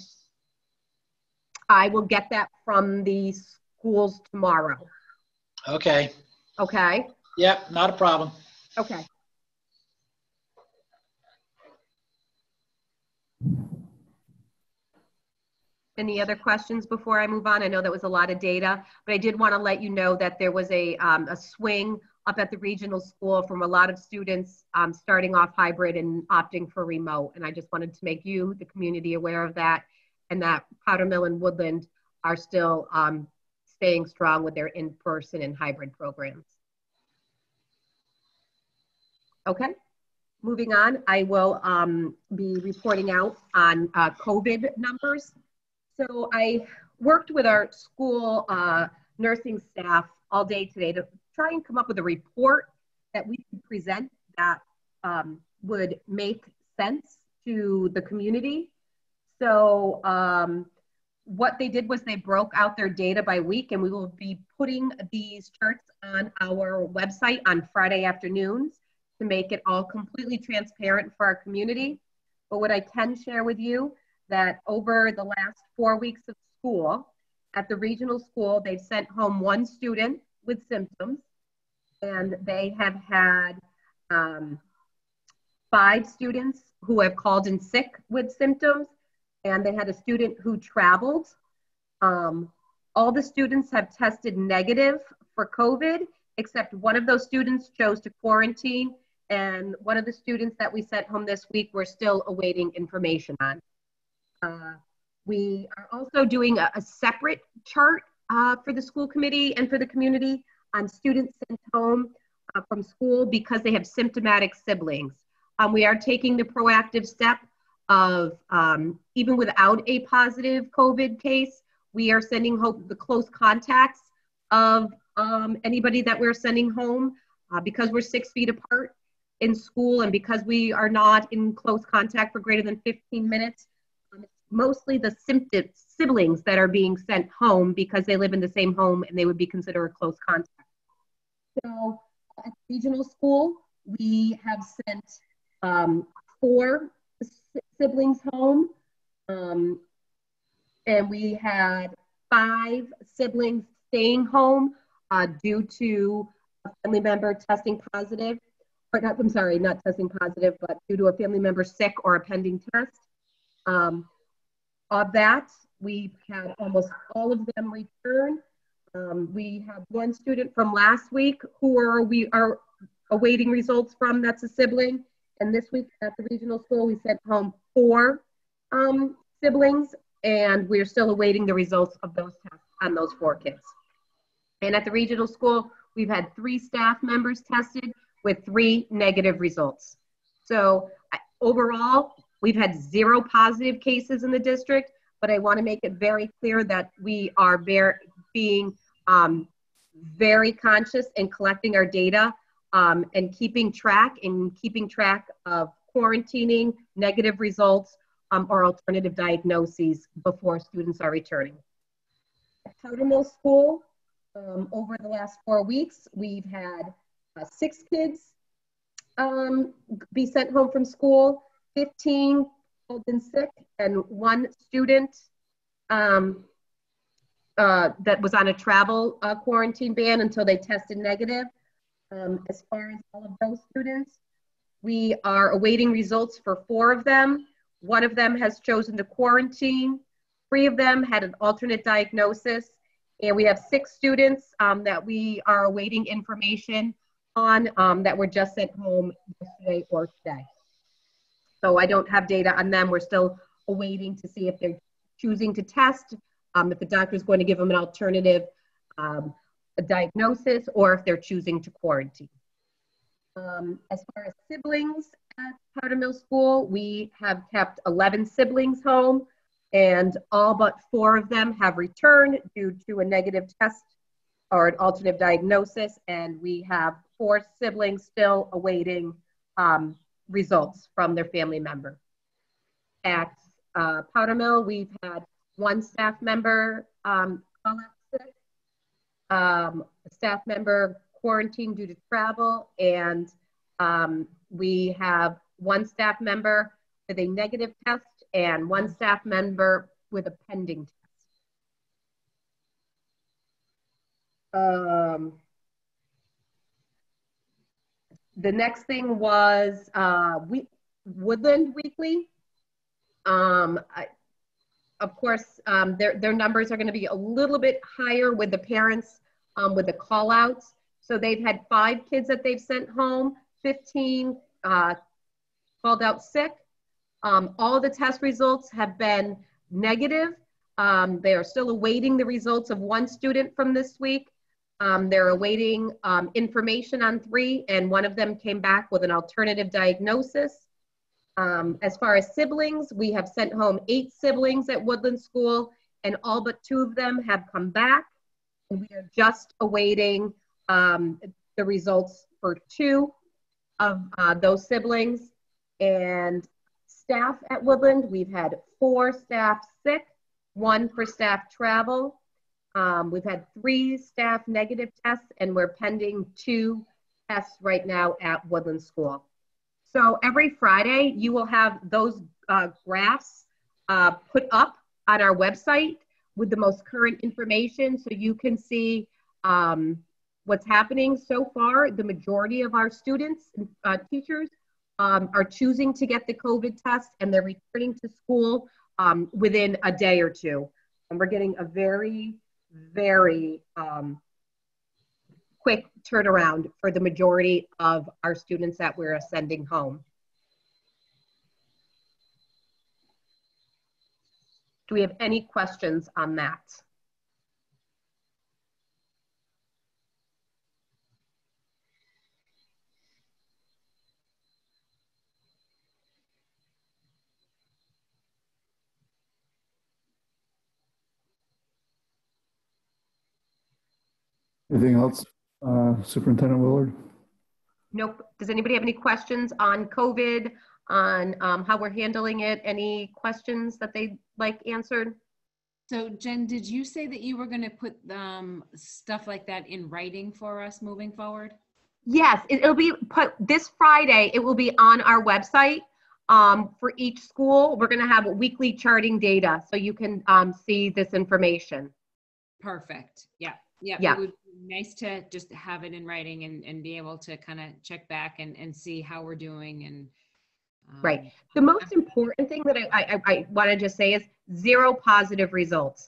I will get that from the schools tomorrow. Okay. Okay. Yep, not a problem. Okay. Any other questions before I move on? I know that was a lot of data, but I did want to let you know that there was a swing up at the regional school from a lot of students starting off hybrid and opting for remote. And I just wanted to make you, the community, aware of that, and that Powder Mill and Woodland are still staying strong with their in-person and hybrid programs. Okay. moving on, I will be reporting out on COVID numbers. So I worked with our school nursing staff all day today to try and come up with a report that we could present that would make sense to the community. So what they did was they broke out their data by week, and we will be putting these charts on our website on Friday afternoons to make it all completely transparent for our community. But what I can share with you that over the last 4 weeks of school, at the regional school, they've sent home 1 student with symptoms, and they have had 5 students who have called in sick with symptoms, and they had a student who traveled. All the students have tested negative for COVID, except one of those students chose to quarantine, and one of the students that we sent home this week we're still awaiting information on. We are also doing a separate chart for the school committee and for the community on students sent home from school because they have symptomatic siblings. We are taking the proactive step of, even without a positive COVID case, we are sending home the close contacts of anybody that we're sending home because we're 6 feet apart in school and because we are not in close contact for greater than 15 minutes. Mostly the siblings that are being sent home because they live in the same home and they would be considered a close contact. So at regional school, we have sent 4 siblings home, and we had 5 siblings staying home due to a family member testing positive, or not, I'm sorry, not testing positive, but due to a family member sick or a pending test. Of that, we've had almost all of them return. We have 1 student from last week who we are awaiting results from, that's a sibling. And this week at the regional school, we sent home 4 siblings, and we're still awaiting the results of those tests on those 4 kids. And at the regional school, we've had 3 staff members tested with 3 negative results. So overall, we've had 0 positive cases in the district, but I want to make it very clear that we are being very conscious in collecting our data and keeping track of quarantining, negative results, or alternative diagnoses before students are returning. At Powder Mill School, over the last 4 weeks, we've had 6 kids be sent home from school, 15 called in sick, and 1 student that was on a travel quarantine ban until they tested negative. As far as all of those students, we are awaiting results for 4 of them. 1 of them has chosen to quarantine. 3 of them had an alternate diagnosis. And we have 6 students that we are awaiting information on that were just sent home yesterday or today. So I don't have data on them. We're still awaiting to see if they're choosing to test, if the doctor is going to give them an alternative a diagnosis, or if they're choosing to quarantine. As far as siblings at Powder Mill School, we have kept 11 siblings home, and all but 4 of them have returned due to a negative test or an alternative diagnosis, and we have 4 siblings still awaiting results from their family member. At Powder Mill, we've had 1 staff member call out sick, a staff member quarantined due to travel, and we have 1 staff member with a negative test and 1 staff member with a pending test. The next thing was Woodland Weekly. Of course, their numbers are going to be a little bit higher with the parents with the call outs. So they've had 5 kids that they've sent home, 15 called out sick. All the test results have been negative. They are still awaiting the results of 1 student from this week. They're awaiting information on 3, and one of them came back with an alternative diagnosis. As far as siblings, we have sent home 8 siblings at Woodland School, and all but 2 of them have come back. And we are just awaiting the results for 2 of those siblings. And staff at Woodland, we've had 4 staff sick, 1 for staff travel. We've had 3 staff negative tests, and we're pending 2 tests right now at Woodland School. So every Friday, you will have those graphs put up on our website with the most current information, so you can see what's happening. So far, the majority of our students and teachers are choosing to get the COVID test, and they're returning to school within a day or 2. And we're getting a very, very quick turnaround for the majority of our students that we're sending home. Do we have any questions on that? Anything else, Superintendent Willard? Nope. Does anybody have any questions on COVID, on how we're handling it? Any questions that they'd like answered? So Jen, did you say that you were going to put stuff like that in writing for us moving forward? Yes, it'll be put this Friday. It will be on our website for each school. We're going to have weekly charting data, so you can see this information. Perfect. Yeah. Yeah. Yeah. It would be nice to just have it in writing and be able to kind of check back and see how we're doing. And right. The most important thing that I want to just say is 0 positive results.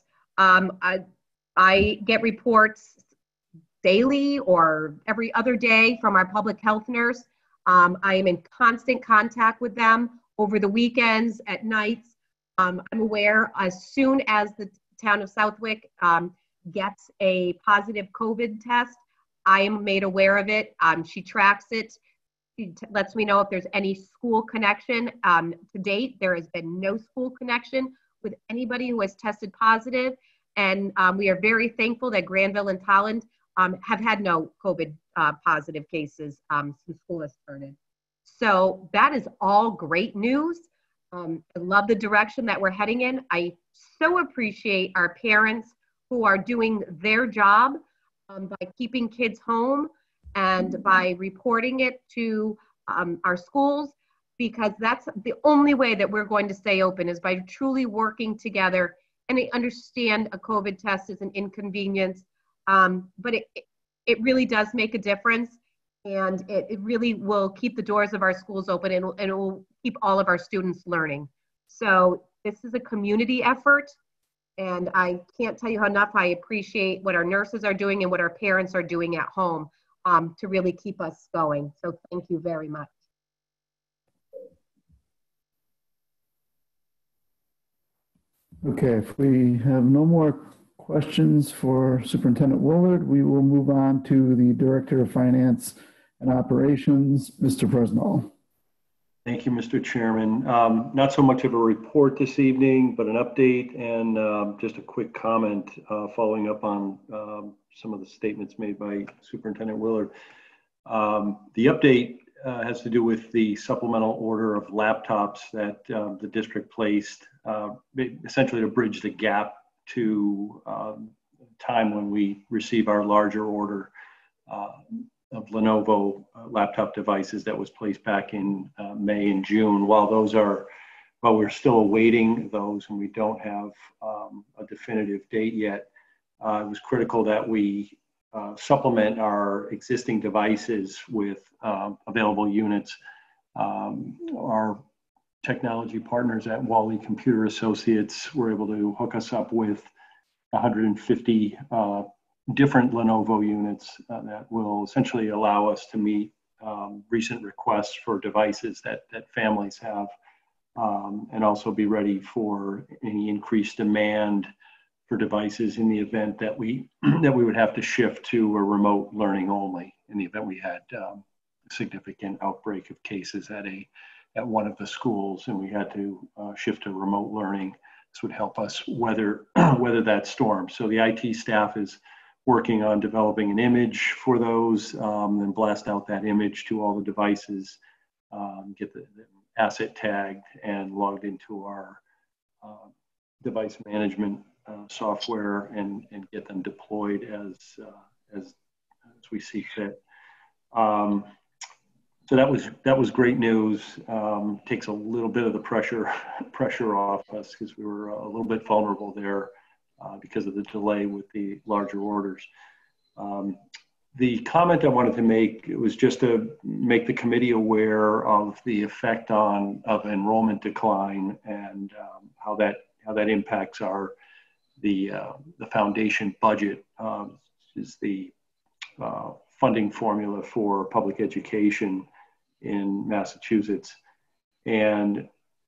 I get reports daily or every other day from our public health nurse. I am in constant contact with them over the weekends, at nights. I'm aware as soon as the town of Southwick gets a positive COVID test, I am made aware of it. She tracks it. She lets me know if there's any school connection. To date, there has been no school connection with anybody who has tested positive. And we are very thankful that Granville and Tolland have had no COVID positive cases since school has started. So that is all great news. I love the direction that we're heading in. I so appreciate our parents who are doing their job by keeping kids home and by reporting it to our schools, because that's the only way that we're going to stay open, is by truly working together. And I understand a COVID test is an inconvenience, but it really does make a difference, and it really will keep the doors of our schools open, and it will keep all of our students learning. So this is a community effort, and I can't tell you enough I appreciate what our nurses are doing and what our parents are doing at home to really keep us going. So thank you very much. Okay, if we have no more questions for Superintendent Willard, we will move on to the Director of Finance and Operations, Mr. Presnell. Thank you, Mr. Chairman. Not so much of a report this evening, but an update and just a quick comment following up on some of the statements made by Superintendent Willard. The update has to do with the supplemental order of laptops that the district placed, essentially to bridge the gap to time when we receive our larger order of Lenovo laptop devices that was placed back in May and June. While we're still awaiting those and we don't have a definitive date yet, it was critical that we supplement our existing devices with available units. Our technology partners at Wally Computer Associates were able to hook us up with 150 different Lenovo units that will essentially allow us to meet recent requests for devices that families have, and also be ready for any increased demand for devices in the event that we that we would have to shift to a remote learning only in the event we had a significant outbreak of cases at one of the schools and we had to shift to remote learning. This would help us weather that storm. So the IT staff is working on developing an image for those, then blast out that image to all the devices, get the asset tagged and logged into our device management software and get them deployed as we see fit. So that was great news. Takes a little bit of the pressure off us because we were a little bit vulnerable there because of the delay with the larger orders. The comment I wanted to make was just to make the committee aware of the effect of enrollment decline and how that impacts the foundation budget is the funding formula for public education in Massachusetts. And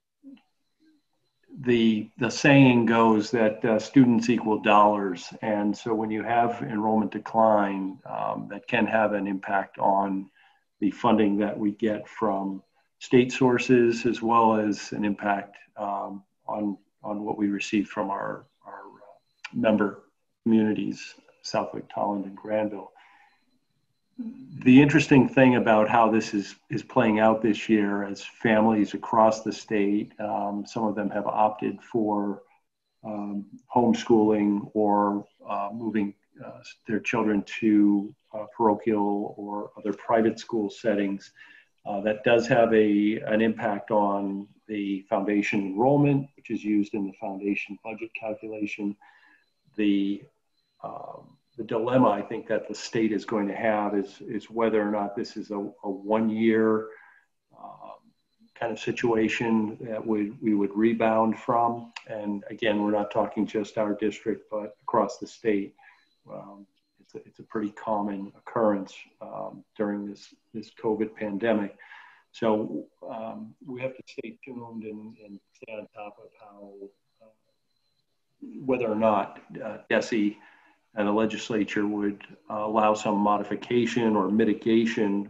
the saying goes that students equal dollars. And so when you have enrollment decline, that can have an impact on the funding that we get from state sources, as well as an impact on what we receive from our member communities, Southwick, Tolland, and Granville. The interesting thing about how this is playing out this year as families across the state, some of them have opted for homeschooling or moving their children to parochial or other private school settings. That does have an impact on the foundation enrollment, which is used in the foundation budget calculation. The dilemma I think that the state is going to have is whether or not this is a 1 year kind of situation that we would rebound from. And again, we're not talking just our district, but across the state. It's a pretty common occurrence during this COVID pandemic. So we have to stay tuned and stay on top of how, whether or not DESE and the legislature would allow some modification or mitigation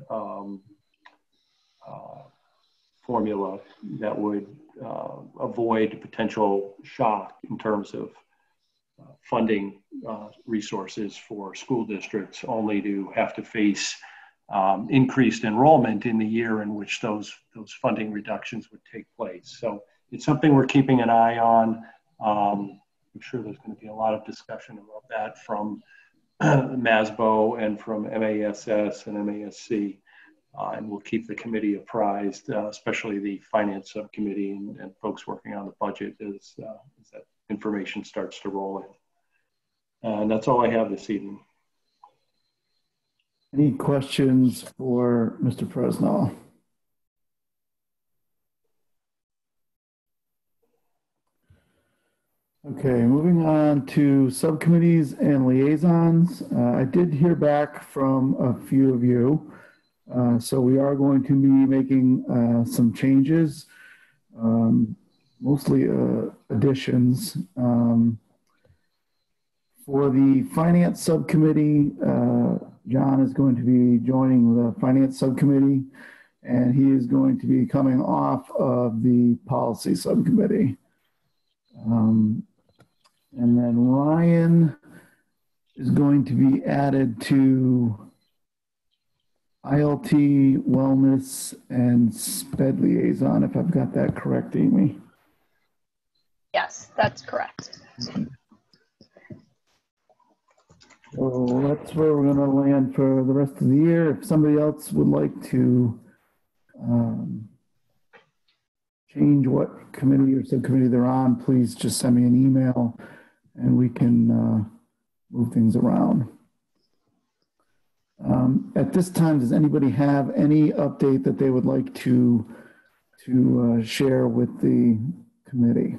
formula that would avoid potential shock in terms of funding resources for school districts, only to have to face increased enrollment in the year in which those funding reductions would take place. So it's something we're keeping an eye on. I'm sure there's going to be a lot of discussion about that from MASBO and from MASS and MASC. And we'll keep the committee apprised, especially the finance subcommittee and folks working on the budget as that information starts to roll in. And that's all I have this evening. Any questions for Mr. Presnell? Okay, moving on to subcommittees and liaisons. I did hear back from a few of you. So we are going to be making some changes, mostly additions. For the finance subcommittee, John is going to be joining the finance subcommittee, and he is going to be coming off of the policy subcommittee. And then Ryan is going to be added to ILT, Wellness, and SPED Liaison, if I've got that correct, Amy. Yes, that's correct. So that's where we're going to land for the rest of the year. If somebody else would like to change what committee or subcommittee they're on, please just send me an email and we can move things around. At this time, does anybody have any update that they would like to share with the committee?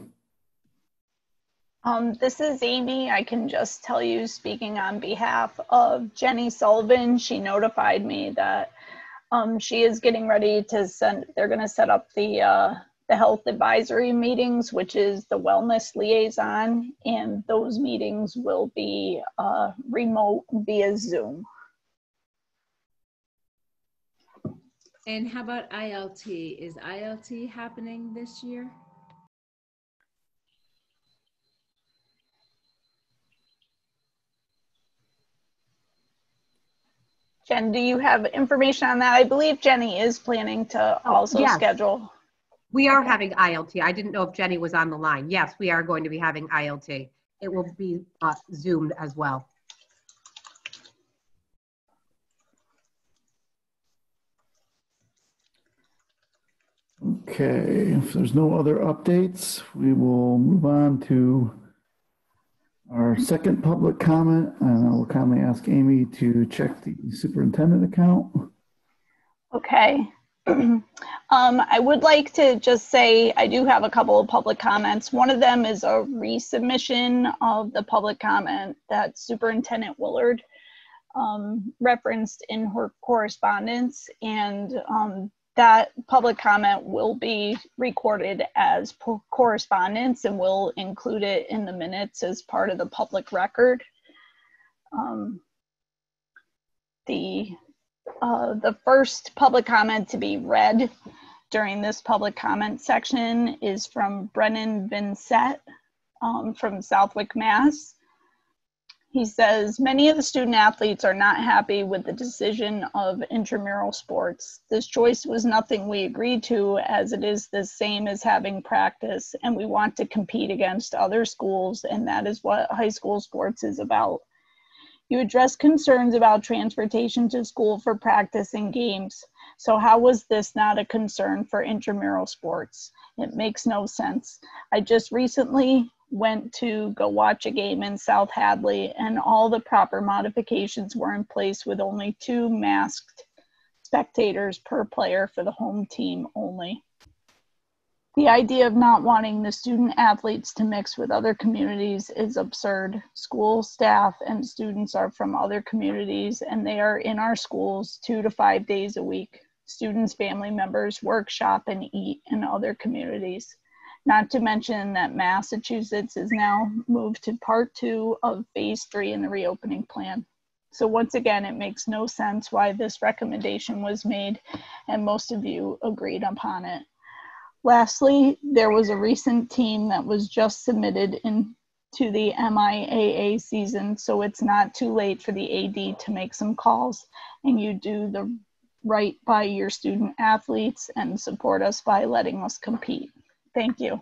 This is Amy. I can just tell you, speaking on behalf of Jenny Sullivan, she notified me that she is getting ready to they're going to set up the the health advisory meetings, which is the wellness liaison, and those meetings will be remote via Zoom. And how about ILT? Is ILT happening this year? Jen, do you have information on that? I believe Jenny is planning to also yes. schedule. We are having ILT. I didn't know if Jenny was on the line. Yes, we are going to be having ILT. It will be Zoomed as well. Okay, if there's no other updates, we will move on to our second public comment, and I will kindly ask Amy to check the superintendent account. Okay. I would like to just say I do have a couple of public comments. One of them is a resubmission of the public comment that Superintendent Willard referenced in her correspondence, and that public comment will be recorded as correspondence, and we'll include it in the minutes as part of the public record. The first public comment to be read during this public comment section is from Brennan Vincent from Southwick, Mass. He says, many of the student athletes are not happy with the decision of intramural sports. This choice was nothing we agreed to, as it is the same as having practice, and we want to compete against other schools, and that is what high school sports is about. You addressed concerns about transportation to school for practice and games. So how was this not a concern for intramural sports? It makes no sense. I just recently went to go watch a game in South Hadley, and all the proper modifications were in place with only 2 masked spectators per player for the home team only. The idea of not wanting the student athletes to mix with other communities is absurd. School staff and students are from other communities, and they are in our schools 2 to 5 days a week. Students' family members workshop and eat in other communities. Not to mention that Massachusetts is now moved to part 2 of phase 3 in the reopening plan. So once again, it makes no sense why this recommendation was made, and most of you agreed upon it. Lastly, there was a recent team that was just submitted into the MIAA season, so it's not too late for the AD to make some calls, and you do the right by your student athletes and support us by letting us compete. Thank you.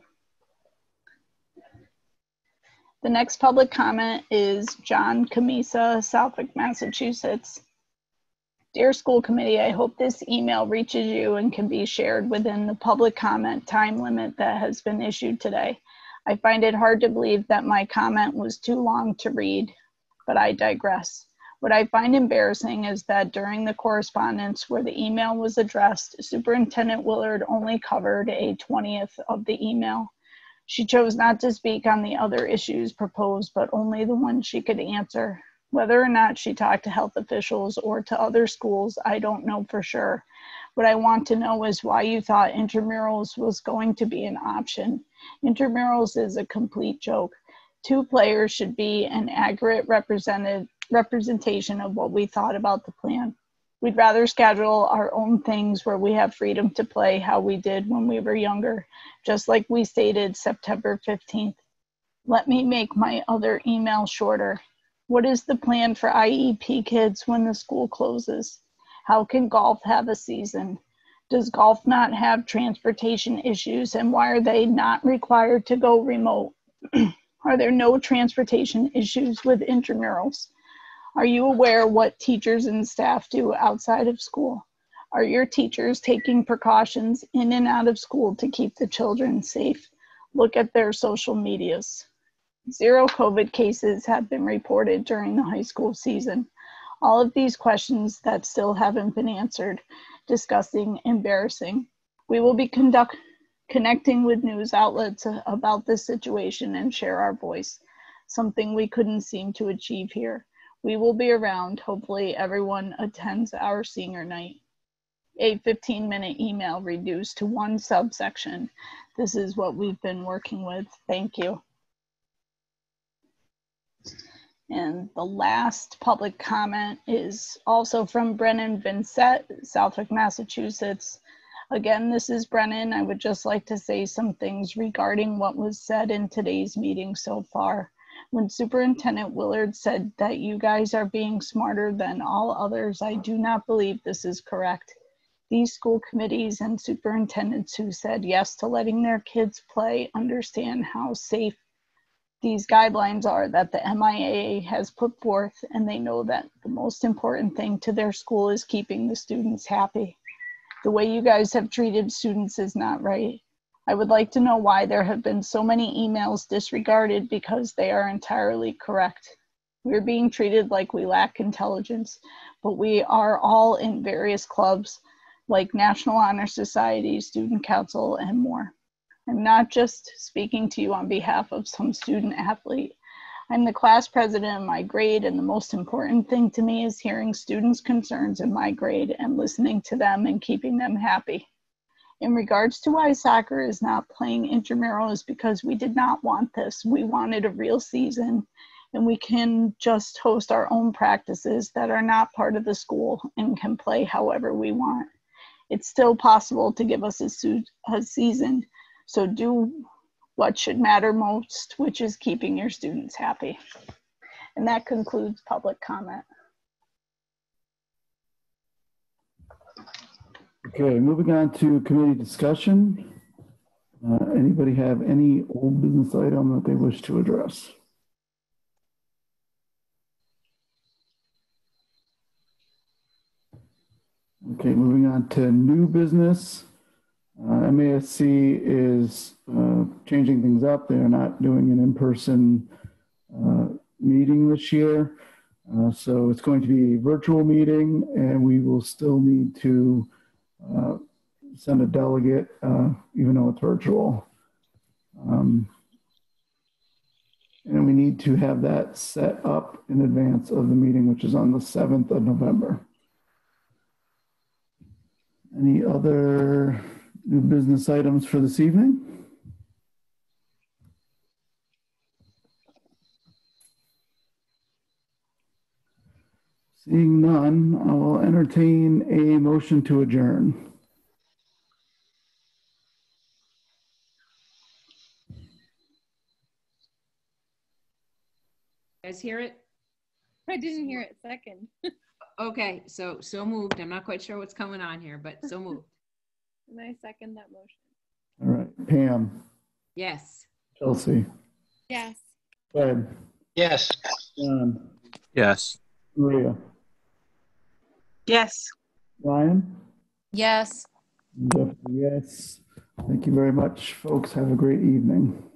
The next public comment is John Camisa, Southwick, Massachusetts. Dear School Committee, I hope this email reaches you and can be shared within the public comment time limit that has been issued today. I find it hard to believe that my comment was too long to read, but I digress. What I find embarrassing is that during the correspondence where the email was addressed, Superintendent Willard only covered a 20th of the email. She chose not to speak on the other issues proposed, but only the ones she could answer. Whether or not she talked to health officials or to other schools, I don't know for sure. What I want to know is why you thought intramurals was going to be an option. Intramurals is a complete joke. 2 players should be an accurate representation of what we thought about the plan. We'd rather schedule our own things where we have freedom to play how we did when we were younger, just like we stated September 15th. Let me make my other email shorter. What is the plan for IEP kids when the school closes? How can golf have a season? Does golf not have transportation issues, and why are they not required to go remote? Are there no transportation issues with intramurals? Are you aware what teachers and staff do outside of school? Are your teachers taking precautions in and out of school to keep the children safe? Look at their social medias. 0 COVID cases have been reported during the high school season. All of these questions that still haven't been answered, disgusting, embarrassing. We will be connecting with news outlets about this situation and share our voice, something we couldn't seem to achieve here. We will be around. Hopefully everyone attends our senior night. a 15-minute email reduced to one subsection. This is what we've been working with. Thank you. And the last public comment is also from Brennan Vincent, Southwick, Massachusetts. Again, this is Brennan. I would just like to say some things regarding what was said in today's meeting so far. When Superintendent Willard said that you guys are being smarter than all others, I do not believe this is correct. These school committees and superintendents who said yes to letting their kids play understand how safe these guidelines are that the MIAA has put forth, and they know that the most important thing to their school is keeping the students happy. The way you guys have treated students is not right. I would like to know why there have been so many emails disregarded because they are entirely correct. We're being treated like we lack intelligence, but we are all in various clubs like National Honor Society, Student Council, and more. I'm not just speaking to you on behalf of some student athlete. I'm the class president of my grade, and the most important thing to me is hearing students' concerns in my grade and listening to them and keeping them happy. In regards to why soccer is not playing intramural is because we did not want this. We wanted a real season, and we can just host our own practices that are not part of the school and can play however we want. It's still possible to give us a season, so do what should matter most, which is keeping your students happy. And that concludes public comment. Okay, moving on to committee discussion. Anybody have any old business item that they wish to address? Okay, moving on to new business. MASC is changing things up. They're not doing an in-person meeting this year. So it's going to be a virtual meeting, and we will still need to send a delegate, even though it's virtual. And we need to have that set up in advance of the meeting, which is on the 7th of November. Any other new business items for this evening? Seeing none, I will entertain a motion to adjourn. You guys hear it? I didn't hear it second. Okay, so moved. I'm not quite sure what's coming on here, but so moved. And I second that motion. All right, Pam, Yes. Chelsea, Yes. Fred, Yes. John, Yes. Maria, Yes. Ryan, Yes. Jeffrey, yes. Thank you very much, folks. Have a great evening.